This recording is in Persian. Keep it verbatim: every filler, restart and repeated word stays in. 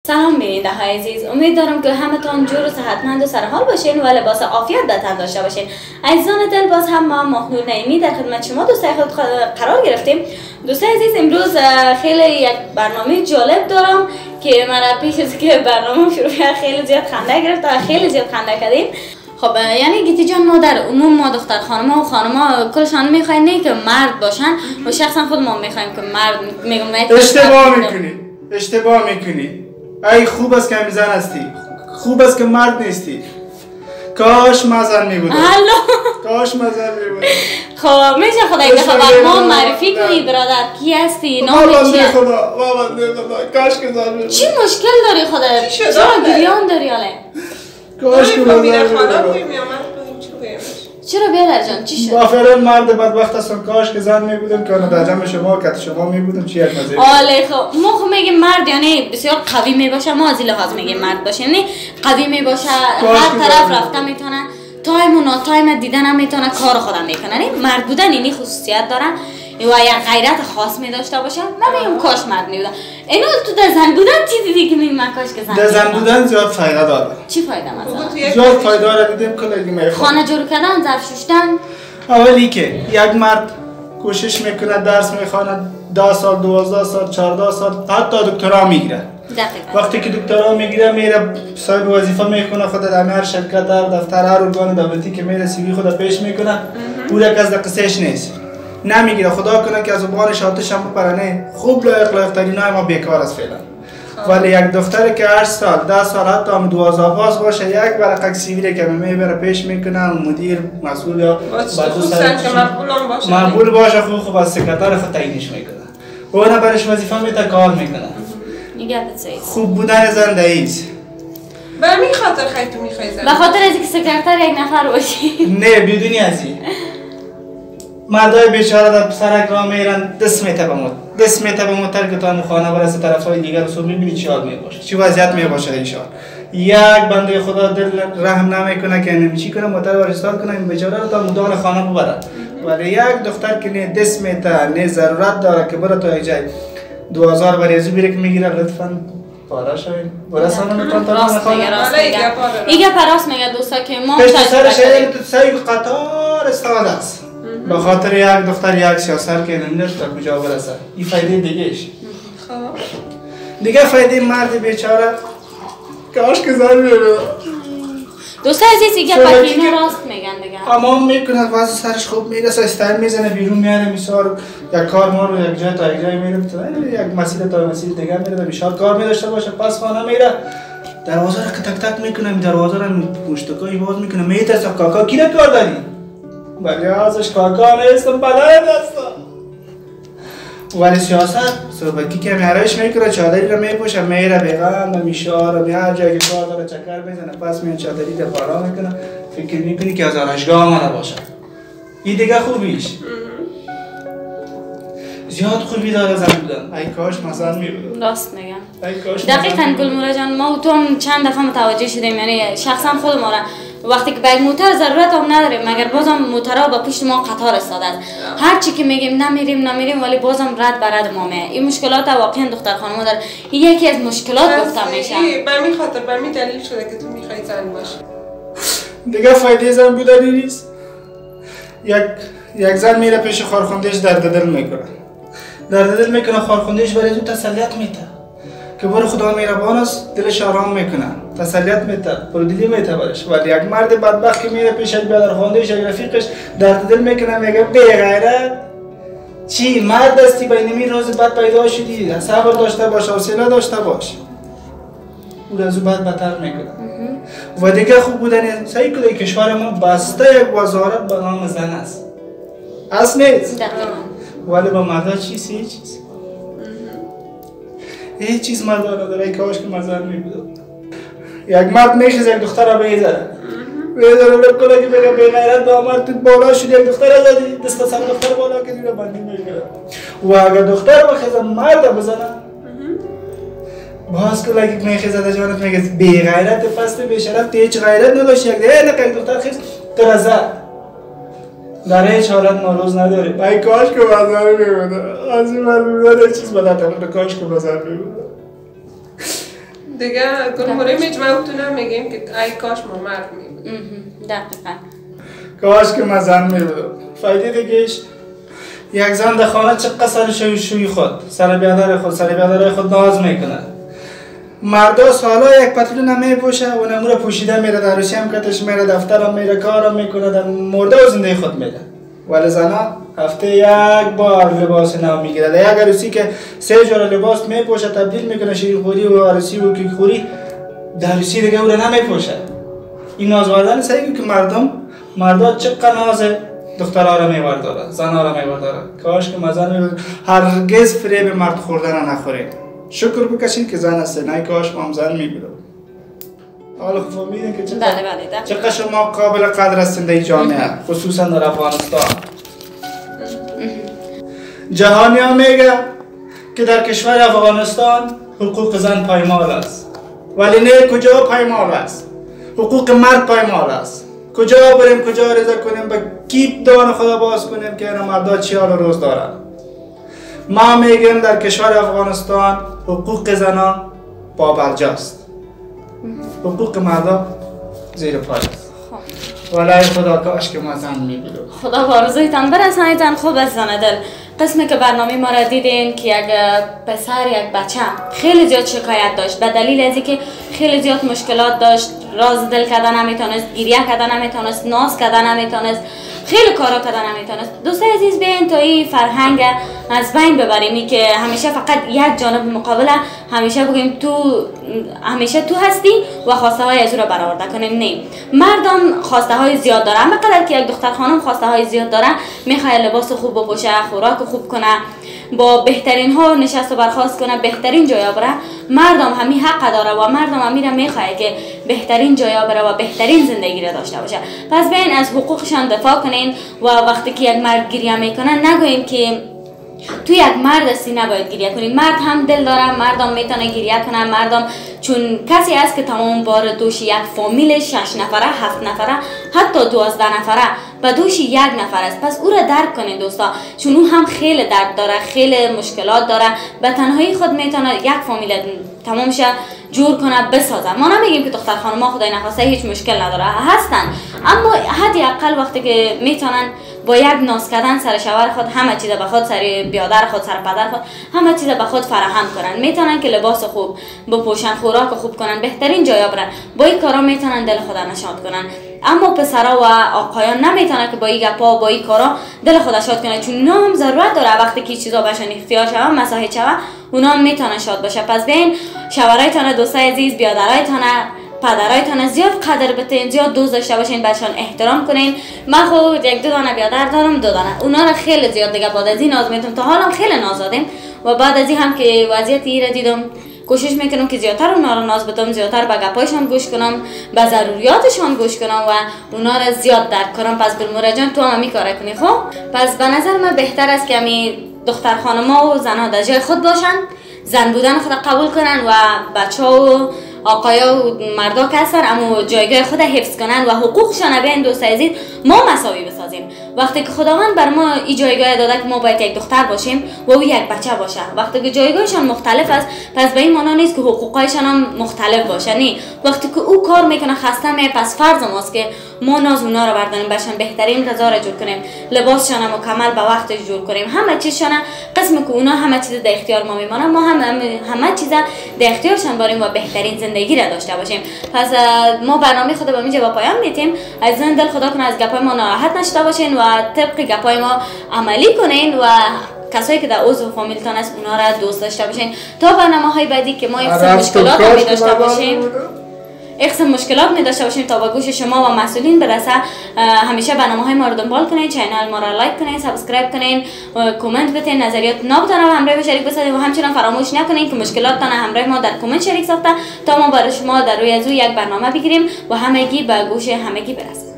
سلام بیننده های عزیز، امید دارم که همتون جور و صحتمند و سرحال باشین و لباس عافیت در تن داشته باشین. عزیزان دل، باز هم ما ماهنور نعیمی در خدمت شما دوستای خود قرار گرفتیم. دوستای عزیز، امروز خیلی یک برنامه جالب دارم که من پیش از که برنامه شروع کرد خیلی زیاد خنده گرفت و خیلی زیاد خنده کردیم. خب یعنی گیتی جان، ما در عموم ما دختر خانم‌ها و خانم‌ها کلشان میخواین نه که مرد باشن و شخصا خود ما میخوایم که مرد میگم. اشتباه میکنی اشتباه میکنی ای خوب است که میزن هستی، خوب است که مرد نیستی. کاش مزن میبودم. هلو کاش مزن میبودم. خب میشه خدای که خبر ما معرفی کنی برادر، کی هستی؟ نام چیه؟ خدا بابا خدا کاش که زن میبودم. چی مشکل داری خدا؟ چرا گریان داری حاله؟ کاش که مزن میبودم. چرا بیادر جان چی شد؟ با فعلا مرد بدبخت هستم، کاش که زن میبودم که در جمع شما کت شما میبودم. چی یک مزه. آله خب ما خب میگیم مرد یعنی بسیار قوی میباشه، ما از این لحاظ میگیم مرد باشه، یعنی قوی میباشه، هر طرف رفته میتونه، تایم و ناتایم دیدن هم میتونه، کار خودم میکنه. یعنی مرد بودن اینی خصوصیت داره و یک غیرت خاص می داشته باشه. من میگم کاش مرد میبودم. اینو تو در زن بودن چی دیدی که میگم من کاش که زن در زن بودن زیاد فایده داره. چی فایده مثلا؟ زیاد فایده داره دیدیم که لگی میخوام. خانه جور کردن، ظرف شستن. اولی که یک مرد کوشش میکنه درس میخونه، ده سال، دوازده سال، چهارده سال، حتی دکترا میگیره. دقیقاً. وقتی که دکترا میگیره میره صاحب وظیفه میکنه، خود در هر شرکت، هر دفتر، هر ارگان دولتی که میره سی وی خود پیش میکنه، او یک از قصهش نیست. نمیگیره. خدا کنه که از زبانش آتش هم بپرنه. خوب لایق لایق ترینای ما بیکار است فعلا. ولی یک دختر که هشت سال، ده سال، حتی هم دوازده باز باشه، یک برقک سیویره که میبره پیش میکنه، مدیر، مسئول یا بعدو سر که مقبول هم باشه، مقبول باشه، خوب خوب از سکرتر خود تعیینش میکنه. اون برش وظیفه میده، کار میکنه. خوب بودن زنده ایست. به همین خاطر خیلی تو میخوای زن؟ به خاطر از اینکه سکرتر یک نفر باشی؟ نه، بدونی از این مردای بیچاره در سرک راه میرن، دست میته به موت دست میته به موتر که تا خانه برسه طرفای دیگر رو میبینی چی حال میباشه، چی وضعیت میباشه. ایشان یک بنده خدا دل رحم نمیکنه که نمیچی کنه، موتر رو استارت کنه این بیچاره رو تا مدار خانه ببره. ولی یک دختر که نه دست میته، نه ضرورت داره که بره تا جای دو هزار بریزو بیره که میگیره، لطفاً پاره شوین. برسانم میتونم تا خانه. ایگه پراس میگه دوستا که ما پشت سرش این تو سایب قطار استفاده است. به خاطر یک دختر یک سیاست که نمیدونست تا کجا برسه. این فایده دیگهش. دیگه فایده مرد بیچاره کاش که زن میره. دوستا عزیز ایگه پاکینه راست میگن دیگه. اما میکنه واسه سرش خوب میرسه، استایل میزنه، بیرون میاره، میسار یک کار ما رو یک جای تا یک جای میره، یک مسیر تا مسیر دیگه میره، بیشتر کار میداشته باشه، پس خانه میره. دروازه رو که تک تک میکنه، دروازه رو پشتکای باز میکنه، میترسه کاکا کی کار داری؟ ولی ازش کاکا نیستم، بلد هستم. ولی سیاست صبحکی که میارش میکنه، چادری رو میپوشه، میره بیغم میشاره، میهر جایی که کار داره چکر میزنه، پس میان چادری رو پارا میکنه، فکر میکنی که از آرشگاه آمده باشه. این دیگه خوبیش. زیاد خوبی داره زن بودن. ای کاش مثلا میبودم. راست میگم. دقیقاً گلمورا جان، ما و تو هم چند دفعه متوجه شدیم، یعنی شخصا خود ما را وقتی که به موتر ضرورت هم نداریم، مگر بازم موترها با پشت ما قطار استاده است. هر چی که میگیم نمیریم نمیریم ولی بازم رد بر رد ما میه. این مشکلات واقعا دختر خانم داره. این یکی از مشکلات گفتم میشه. به همین خاطر به همین دلیل شده که تو میخوای زن باشی. دیگه فایده زن بودن نیست. یک یک زن میره پیش خارخوندهش درد دل میکنه. درد دل میکنه، خارخوندهش برای تو تسلیت میده. که برو خدا مهربان است، دلش آرام میکنه، تسلیت میده، پردلی میده برش. ولی یک مرد بدبخت که میره پیش یک برادرخواندهش، یک رفیقش، درد دل میکنه، میگه بی غیرت چی مرد هستی، بینمی روز بعد پیدا شدی، صبر داشته باش، حوصله داشته باش. او از بعد بدتر میکنه. و دیگه خوب بودن صحیح کده کشور ما بسته یک وزارت به نام زن است. اصل نیست. ولی با مردا چیست؟ هیچ چیز. هیچ چیز مردا نداره. ای کاش که مزن میبودم. یک مرد میخیزه یک دختر را بگذاره. بگذاره بکنه که بگه بغیرت داماد تو بالا شدی، یک دختر را زدی، دست سر دختر بالا که دیره بندی میگیره. و اگر دختر بخیزه مرد بزنه، باز که لگه میخیزه در جانت میگه بغیرت فست بیشرفت، هیچ غیرت نداشت. یک دیگه نکه یک دختر خیز ترزه. در هیچ حالت ناروز نداره. ای کاش که بازار میبوده. از این مرد میبوده چیز بدن تبقیده. کاش که بازار میبوده. دیگه گلموری مجموعتون میگیم که ای کاش ما مرد میبودیم. دقیقا کاش که من زن میبودم. فایده دیگهش یک زن در خانه چقدر سر شوی شوی خود سر بیادر خود سر بیادر خود ناز میکنه. مردا سالا یک پتلون هم میپوشه و نمور پوشیده میره، در عروسی هم کتش میره، دفتر هم میره، کار هم میکنه، در مرده و زنده خود میره. ولی زنها هفته یک بار لباس نو میگیره. در یک عروسی که سه جور لباس میپوشه تبدیل میکنه شیر خوری و عروسی و کیک خوری، در عروسی دیگه او رو نمیپوشه. این ناز وردن سعی که مردم مردا چقدر ناز دخترها را میورداره، زنها را میورداره. کاش که ما زن میبود هرگز فریب مرد خوردن نخوریم. شکر بکشید که زن هسته، نه کاش ما هم زن میبودم. حالا خب فهمیدین که چقدر بله بله چقدر شما قابل قدر هستین در جامعه، خصوصا در افغانستان. جهانی ها میگه که در کشور افغانستان حقوق زن پایمال است، ولی نه کجا پایمال است؟ حقوق مرد پایمال است. کجا بریم کجا رضا کنیم، به کی دان خدا باز کنیم که اینا مردا چی حال روز دارن؟ ما میگیم در کشور افغانستان حقوق زنان پابرجاست، حقوق مردا زیر پای است. والله خدا کاش که ما زن میبودم. خدا به آرزویتان برسانید. زن خوب است زن دل. قسمی که برنامه ما را دیدین که یک پسر یک بچه خیلی زیاد شکایت داشت به دلیل از اینکه خیلی زیاد مشکلات داشت، راز دل کردن نمیتونست، گریه کردن نمیتونست، ناز کردن نمیتونست، خیلی کارا کردن نمیتونست. دوستای عزیز بیاین تا این فرهنگ از بین ببریم که همیشه فقط یک جانب مقابله، همیشه بگیم تو همیشه تو هستی و خواسته های از او را برآورده کنیم. نه، مردم خواسته های زیاد داره، اما قدر که یک دختر خانم خواسته های زیاد داره، میخواد لباس خوب بپوشه، خوراک خوب کنه، با بهترین ها نشست و برخاست کنه، بهترین جایا بره. مردم همین حق داره و مردم همیشه میخواد که بهترین جایا بره و بهترین زندگی را داشته باشه. پس بیاین از حقوقشان دفاع کنین و وقتی که یک مرد گریه میکنه نگوین که تو یک مرد هستی نباید گریه کنی. مرد هم دل داره، مردم میتونه گریه کنه. مردم چون کسی است که تمام بار دوش یک فامیل شش نفره، هفت نفره، حتی دوازده نفره به دوش یک نفر است. پس او را درک کنید دوستا، چون او هم خیلی درد داره، خیلی مشکلات داره. به تنهایی خود میتونه یک فامیل تمام شه جور کنه، بسازه. ما نمیگیم که دختر خانم ها خدای نخواسته هیچ مشکل نداره، هستن، اما حدی اقل وقتی که میتونن با یک ناز کردن سر شوهر خود همه چیز به خود، سر بیادر خود، سر پدر خود، همه چیز به خود فراهم کنن، میتونن که لباس خوب بپوشن، خوراک خوب کنن، بهترین جایا برن. با این کارا میتونن دل خدا نشاد کنن. اما پسرا و آقایان نمیتونن که با این گپا و با این کارا دل خدا شاد کنن، چون اونا هم ضرورت داره وقتی که چیزا بهشون اختیار شوه، مساحت شوه، اونا هم میتونن شاد باشه. پس بیاین شوهرایتان، دوستای عزیز، بیادرایتان، پدرایتان زیاد قدر بتین، زیاد دوست داشته باشین، بچه‌ان احترام کنین. من خود یک دو دانه بیادر دارم، دو دانه، اونا رو خیلی زیاد دیگه بعد از این ناز میتونم، تا حالا خیلی ناز دادیم و بعد از این هم که وضعیتی را دیدم کوشش میکنم که زیادتر اونا رو ناز بدم، زیادتر به گپایشان گوش کنم، به ضروریاتشان گوش کنم و اونا رو زیاد درک کنم. پس گلموره جان تو هم همی کار کنی. خب پس به نظر من بهتر است که همی دختر خانم‌ها و زن‌ها در جای خود باشن، زن بودن خود قبول کنن و بچه‌ها و آقایا و مردا که هستن اما جایگاه خود حفظ کنن و حقوقشان بیان. دوستای عزیز، ما مساوی بسازیم. وقتی که خداوند بر ما این جایگاه داده که ما باید یک دختر باشیم و او یک بچه باشه، وقتی که جایگاهشان مختلف است، پس به این معنا نیست که حقوقایشان هم مختلف باشه. نه، وقتی که او کار میکنه خسته می، پس فرض ماست که ما ناز اونا رو برداریم، بهشان بهترین غذا را جور کنیم، لباسشان مکمل به وقتش جور کنیم، همه چیزشان قسم که اونا همه چیز در اختیار ما میمونه، ما هم همه چیز در اختیارشان باریم و بهترین زندگی را داشته باشیم. پس ما برنامه خود به اینجا با پایان میتیم. از زن دل خدا کنه از گپای ما ناراحت نشده باشین و طبق گپای ما عملی کنین و کسایی که در عضو فامیلتان است اونا را دوست داشته باشین تا برنامه‌های بعدی که ما یک مشکلات می داشته باشیم، یک مشکلات می داشته باشیم تا با گوش شما و مسئولین برسه. همیشه برنامه‌های ما رو دنبال کنین، کانال ما را لایک کنین، سابسکرایب کنین، کامنت بدین، نظریات نابتان رو همراه با شریک بسازید و همچنین فراموش نکنین که مشکلاتتان همراه ما در کامنت شریک ساخته تا ما برای شما در روی از یک برنامه بگیریم و همگی به گوش همگی برسه.